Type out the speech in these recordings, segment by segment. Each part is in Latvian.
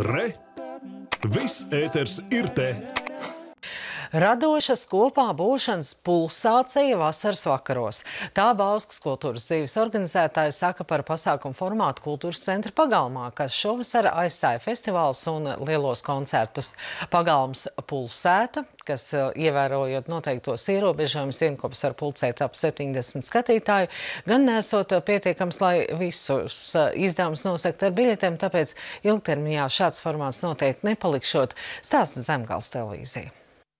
Re! Viss ēters ir te! Radošas kopā būšanas pulsācija vasaras vakaros. Tā Bauskas kultūras dzīves organizētāji saka par pasākumu formātu kultūras centra pagalmā, kas šovasar aizstāja festivālus un lielos koncertus. Pagalms pulsēta, kas ievērojot noteiktos ierobežojumus vienkops var pulcēt ap 70 skatītāju, gan nesot pietiekams, lai visus izdevumus nosakt ar biļetēm, tāpēc ilgtermiņā šāds formāts noteikti nepalikšot, stāsta Zemgales televīzija.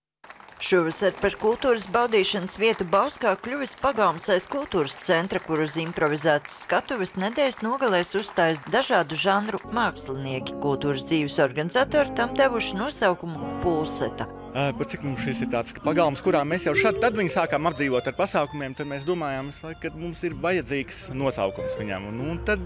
Šovasar par kultūras baudīšanas vietu Bauskā kļuvis pagalms aiz kultūras centra, kur uz improvizētas skatuves nedēļas nogalēs uzstājas dažādu žanru mākslinieki. Kultūras dzīves organizatori tam devuši nosaukumu Pulseta. Par cik mums šis ir tāds pagalms, kurā mēs jau tad viņu sākām apdzīvot ar pasākumiem, tad mēs domājām, ka mums ir vajadzīgs nosaukums viņam. Un tad,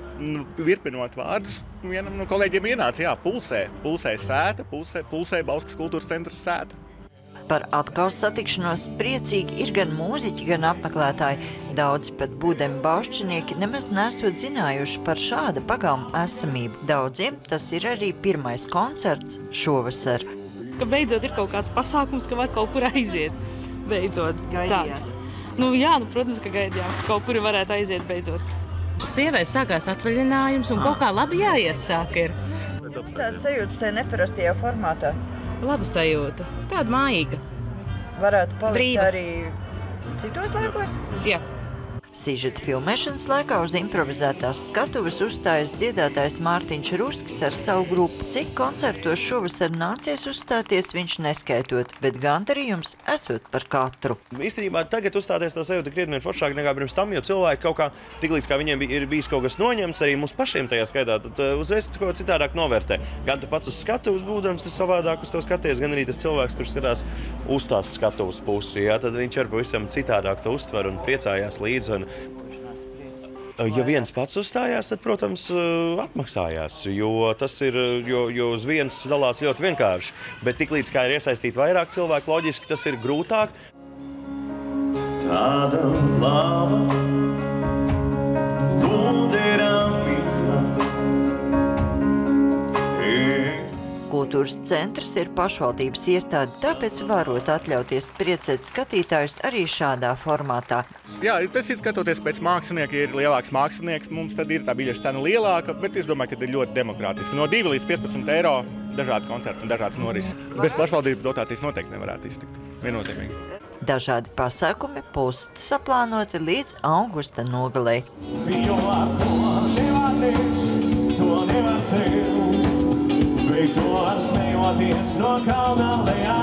virpinot vārdus, vienam no kolēģiem ienāca, pulsē sēta, pulsē Bauskas kultūras centra sēta. Par atkal satikšanos priecīgi ir gan mūziķi, gan apmeklētāji. Daudzi pat būdami baušķinieki nemaz nesot zinājuši par šāda pagalma esamību. Daudziem tas ir arī pirmais koncerts šovasar. Ka beidzot ir kaut kāds pasākums, ka var kaut kur aiziet. Beidzot. Gaidījāt? Protams, ka gaidījām. Kaut kur varētu aiziet beidzot. Sievai sākās atvaļinājums un kaut kā labi jāiesāk ir. Tās sajūtas te neparastajā formātā. Laba sajūta. Tāda mājīga. Varētu palikt Brīva. Arī citos laikos? Jā. Sižeta filmēšanas laikā uz improvizētās skatuves uzstājas dziedātājs Mārtiņš Ruskis ar savu grupu. Cik koncertos šovasar nācies uzstāties, viņš neskaitot, bet gandarījums esot par katru. Īstenībā tagad uzstāties tā sajūta krietni ir foršāk nekā pirms tam, jo cilvēki kaut kā, tiklīdz kā viņiem ir bijis kaut kas noņemts, arī mums pašiem tajā skaitā, tad uzreiz kaut ko citādāk novērtē. Gan tu pats uz skatuves būdams, tas savādāk uz to skaties, gan arī tas cilvēks, kurš skatās uz tās skatuves pusi, jā, tad viņš ar pavisam citādāk to uztver un priecājās līdzi. Ja viens pats uzstājās, tad, protams, atmaksājās, jo tas ir, jo uz viens dalās ļoti vienkārši, bet tiklīdz kā ir iesaistīt vairāk cilvēku, loģiski tas ir grūtāk. Tāda laba, plūderā mikla. Kultūras centrs ir pašvaldības iestāde, tāpēc varot atļauties priecēt skatītājus arī šādā formātā. Jā, tas ir skatoties pēc mākslinieka, ir lielāks mākslinieks, mums tad ir tā biļešu cena lielāka, bet es domāju, ka ir ļoti demokrātiski. No 2 līdz 15 eiro dažādi koncerti un dažādas norises. Bez pašvaldības dotācijas noteikti nevarētu iztikt. Viennozīmīgi. Dažādi pasākumi Pulseta saplānoti līdz augusta nogalei. Jo ar ko nevarēs, to nevar celt. Bet to var smejoties no kalnā lejā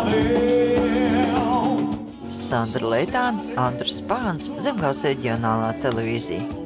vēl. Sandra Leitāne, Andris Pāns, Zemgales reģionālā televīzija.